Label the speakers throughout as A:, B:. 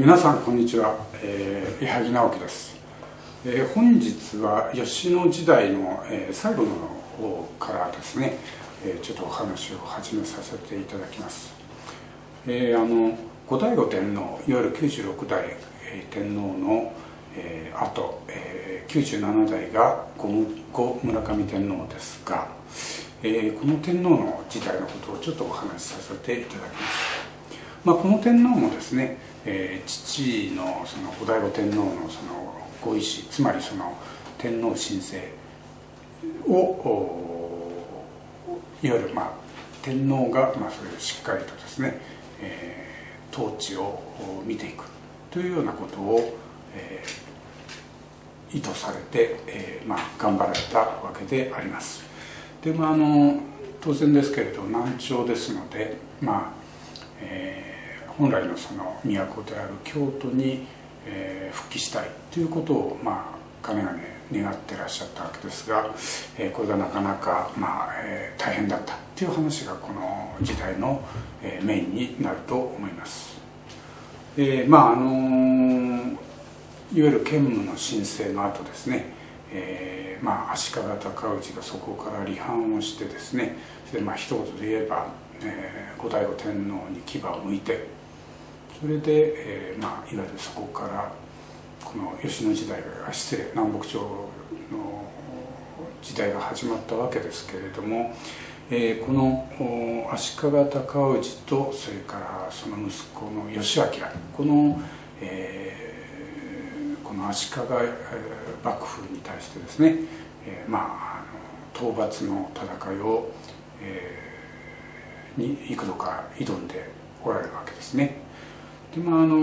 A: 皆さんこんにちは、伊萩直樹です。本日は吉野時代の、最後の方からですね、ちょっとお話を始めさせていただきます。後醍醐天皇、いわゆる96代、天皇の、後、97代が後村上天皇ですが、この天皇の時代のことをちょっとお話しさせていただきます。この天皇もですね、父のその後醍醐天皇のそのご意思、つまりその天皇神聖をいわゆる天皇がそれをしっかりとですね、統治を見ていくというようなことを、意図されて、頑張られたわけであります。で当然ですけれど南朝ですので、本来のその都である京都に、復帰したいということをかねがね願ってらっしゃったわけですが、これがなかなか、大変だったという話がこの時代の、メインになると思います。いわゆる建武の神聖の後ですね、足利尊氏がそこから離反をしてですね、それで一言で言えば、後醍醐天皇に牙を向いて、それで、いわゆるそこからこの吉野時代が南北朝の時代が始まったわけですけれども、この足利尊氏とそれからその息子の義昭、この足利幕府に対してですね、討伐の戦いを、に幾度か挑んでおられるわけですね。で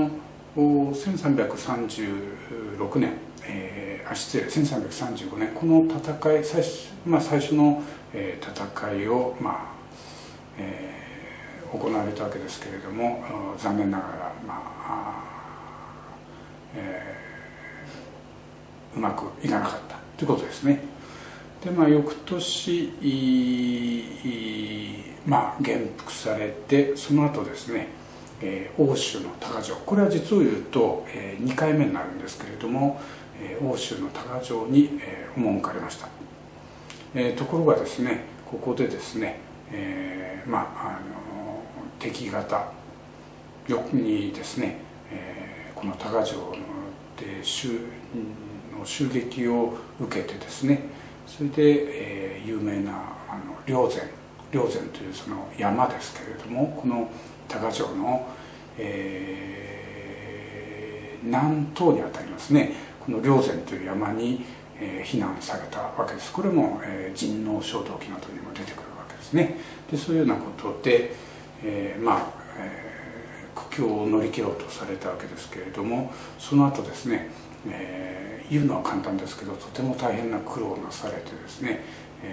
A: 1336年、1335年この戦い最初の、戦いを、行われたわけですけれども、残念ながら、うまくいかなかったということですね。で翌年元服されて、その後ですね、奥州の高城、これは実を言うと2回目になるんですけれども、奥州の高城に赴かれました。ところがですね、ここでですね、敵方にですね、この高城で襲撃を受けてですね、それで、有名な霊山というその山ですけれども、この高城の、南東にあたりますね、この霊山という山に、避難されたわけです。これも、陣王正道記などにも出てくるわけですね。でそういうようなことで、苦境を乗り切ろうとされたわけですけれども、その後ですね、言うのは簡単ですけど、とても大変な苦労をなされてですね、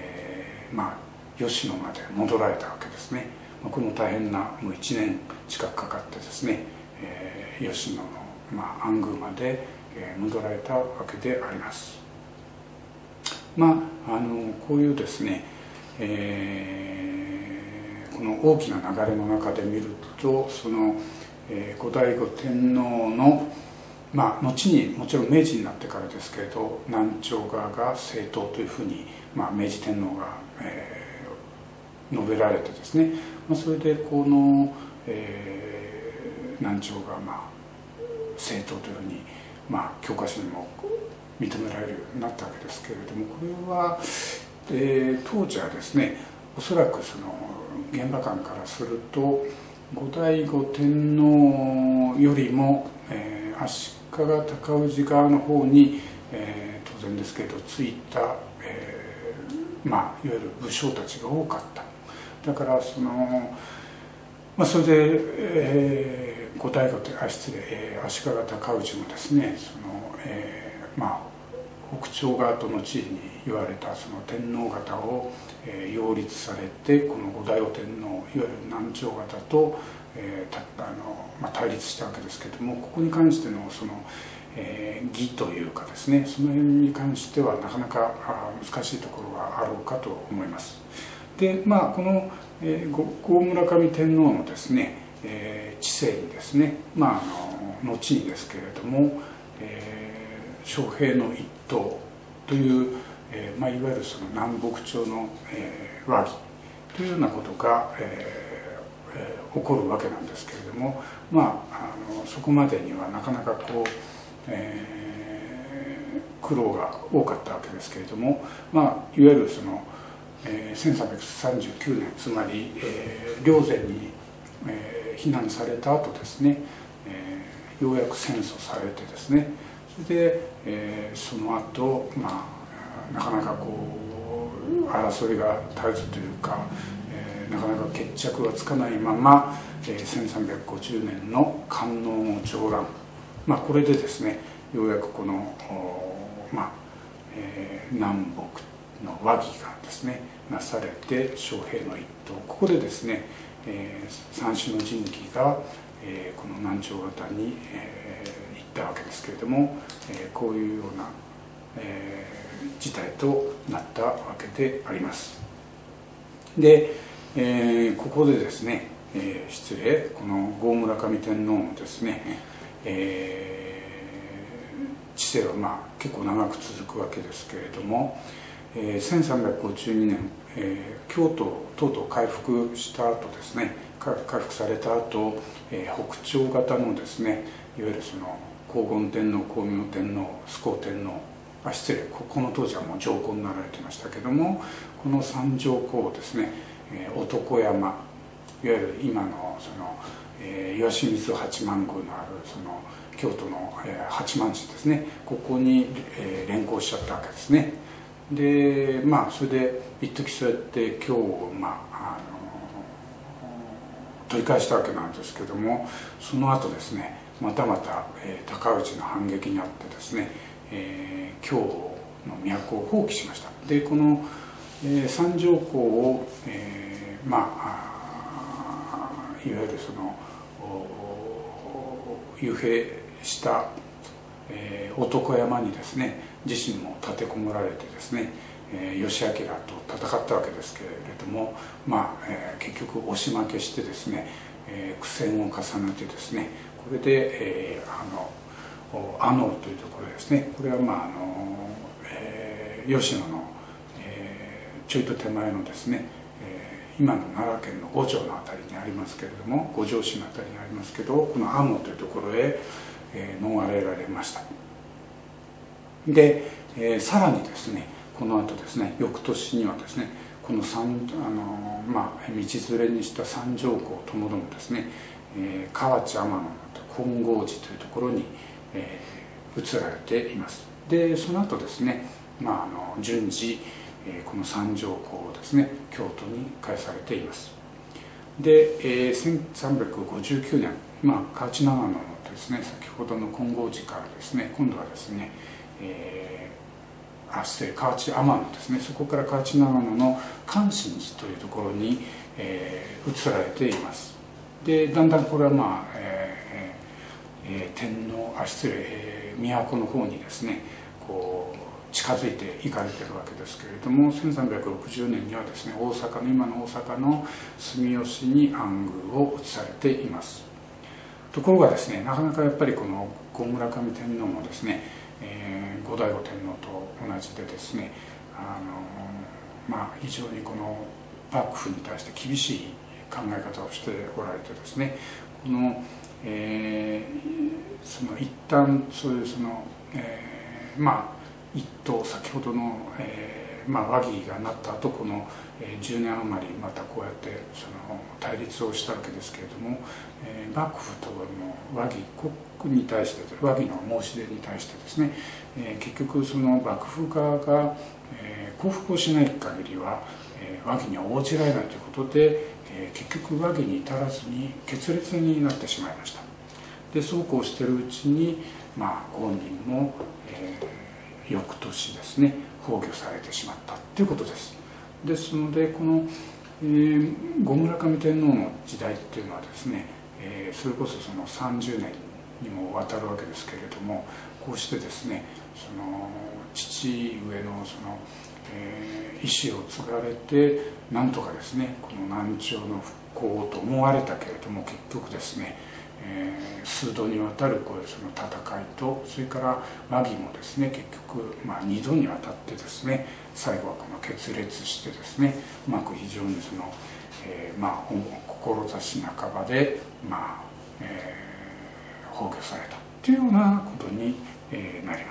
A: 吉野まで戻られたわけですね。この大変なもう1年近くかかってですね、吉野の、安宮まで、戻られたわけであります。こういうですね、この大きな流れの中で見ると、その、後醍醐天皇の後にもちろん明治になってからですけれど、南朝側が正統というふうに、明治天皇が、述べられてですね、それでこの、南朝が正統というふうに、教科書にも認められるようになったわけですけれども、これは、当時はですね、おそらくその現場官からすると後醍醐天皇よりも、足利尊氏側の方に、当然ですけれどついた、いわゆる武将たちが多かった。だからそれで、後醍醐足利尊氏もですね、北朝側と後に言われたその天皇方を、擁立されて、この後醍醐天皇、いわゆる南朝方と、対立したわけですけれども、ここに関してのその、義というかですね、その辺に関してはなかなか難しいところがあろうかと思います。でこの、後村上天皇のですね、治世にですね、 後にですけれども、昌平の一党という、いわゆるその南北朝の、和議というようなことが、起こるわけなんですけれども、そこまでにはなかなかこう、苦労が多かったわけですけれども、いわゆるその、1339年、つまり、霊山に、避難された後ですね、ようやく戦争されてですね、それで、その後、なかなかこう争いが絶えずというか、なかなか決着がつかないまま、1350年の観音上乱、これでですね、ようやくこの、南北の和議がですねなされて、昌平の一党、ここでですね、三種の神器が、この南朝方に、行ったわけですけれども、こういうような、事態となったわけであります。で、ここでですね、失礼、この郷村上天皇のですね、治世は結構長く続くわけですけれども、1352年、京都とうとう回復した後ですね、回復された後、北朝方のですね、いわゆるその光厳天皇、光明天皇、崇光天皇、失礼、この当時はもう上皇になられてましたけども、この三上皇をですね、男山、いわゆる今のその、石清水八幡宮のあるその京都の八幡市ですね、ここに連行しちゃったわけですね。でそれで一時そうやって京を取り返したわけなんですけども、その後ですね、また高内の反撃にあってですね、京の都を放棄しました。でこの、三条港を、いわゆるその幽閉した、男山にですね自身も立てこもられてですね、義昭と戦ったわけですけれども、結局押し負けしてですね、苦戦を重ねてですね、これで、阿能というところですね、これは吉野の、ちょいと手前のですね、今の奈良県の五条の辺りにありますけれども、五条市の辺りにありますけど、この阿能というところへ、逃れられました。で、さらにですね、この後ですね、翌年にはですね、この道連れにした三条湖ともどもですね、河内天野の金剛寺というところに、移られています。でその後ですね、順次、この三条湖をですね京都に返されています。で、1359年、河内長野のですね、先ほどの金剛寺からですね、今度はですね、河内天野ですね、そこから河内長野の関心寺というところに、移られています。でだんだんこれは都の方にですねこう近づいていかれているわけですけれども、1360年にはですね、今の大阪の住吉に安宮を移されています。ところがですね、なかなかやっぱりこの後村上天皇もですね、後醍醐天皇と同じでですね、非常にこの幕府に対して厳しい考え方をしておられてですね、この、その一旦そういうその、一党、先ほどの、和議がなった後、この10年余りまたこうやってその対立をしたわけですけれども、幕府との和議国に対して、和議の申し出に対してですね、結局その幕府側が降伏をしない限りは和議には応じられないということで、結局和議に至らずに決裂になってしまいました。でそうこうしているうちに、ご本人も、翌年ですね崩御されてしまったということです。ですのでこの、後村上天皇の時代っていうのはですね、それこそその30年にもわたるわけですけれども、こうしてですねその父上のその、意思を継がれてなんとかですねこの南朝の復興と思われたけれども、結局ですね、 数度にわたるその戦いと、それから和議もですね、結局、2度にわたってですね、最後はこの決裂してですね、うまく非常にその、志半ばで、崩御されたというようなことになります。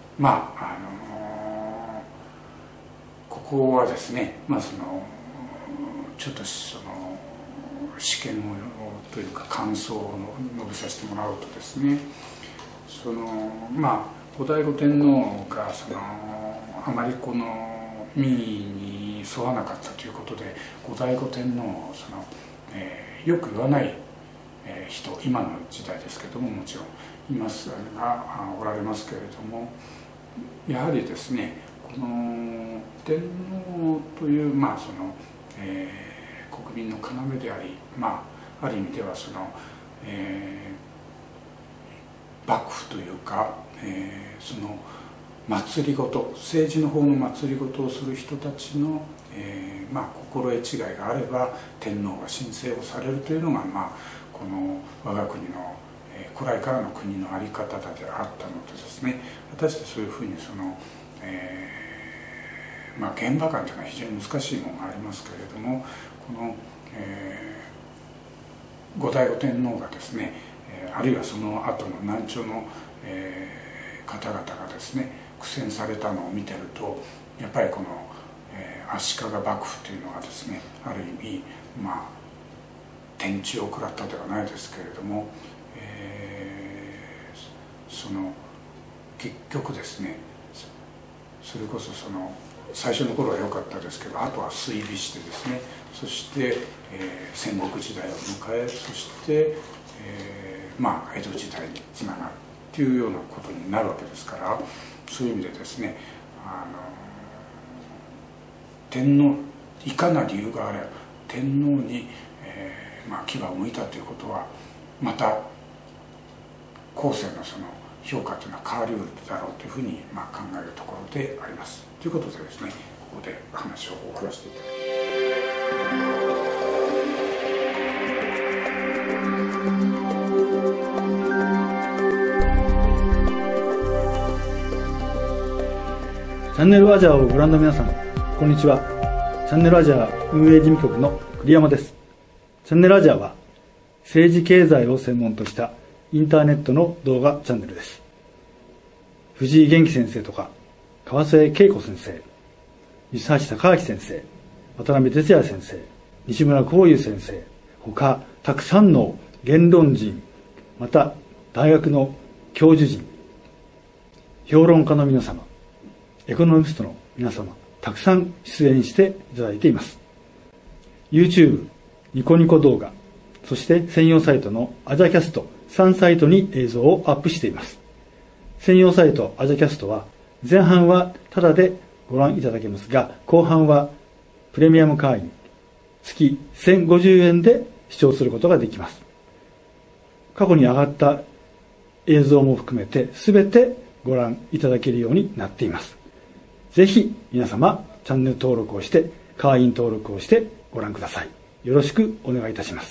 A: ここはですね、そのちょっとその試験をというか感想を述べさせてもらうとですね、その後醍醐天皇がそのあまりこの民意に沿わなかったということで、後醍醐天皇をその、よく言わない人、今の時代ですけどももちろんいますがおられますけれども、やはりですね、この天皇というその、国民の要であり、ある意味ではその、幕府というか、その政治の方の政をする人たちの、心得違いがあれば天皇が神聖をされるというのが、この我が国の、古来からの国の在り方であったのとですね、果たしてそういうふうにその、現場感というのは非常に難しいものがありますけれども、この、後醍醐天皇がですね、あるいはその後の南朝の、方々がですね苦戦されたのを見てると、やっぱりこの、足利幕府というのがですね、ある意味天誅を食らったではないですけれども、その結局ですね、それこそその最初の頃は良かったですけど、あとは衰微してですね、そして、戦国時代を迎え、そして、江戸時代につながるというようなことになるわけですから、そういう意味でですね、天皇、いかな理由があれば天皇に、牙を向いたということは、また後世のその評価というのは変わりうるだろうというふうに考えるところであります。ということでですね、ここで話を終わらせていただきます。
B: チャンネルアジャーをご覧の皆さん、こんにちは。チャンネルアジャー運営事務局の栗山です。チャンネルアジャーは政治経済を専門としたインターネットの動画チャンネルです。藤井元気先生とか川末恵子先生、西橋貴明先生、渡辺哲也先生、西村光雄先生、他たくさんの言論人、また大学の教授陣、評論家の皆様、エコノミストの皆様、たくさん出演していただいています。YouTube、ニコニコ動画、そして専用サイトのアジャキャスト3サイトに映像をアップしています。専用サイトアジャキャストは前半はタダでご覧いただけますが、後半はプレミアム会員月1050円で視聴することができます。過去に上がった映像も含めて全てご覧いただけるようになっています。ぜひ皆様チャンネル登録をして会員登録をしてご覧ください。よろしくお願いいたします。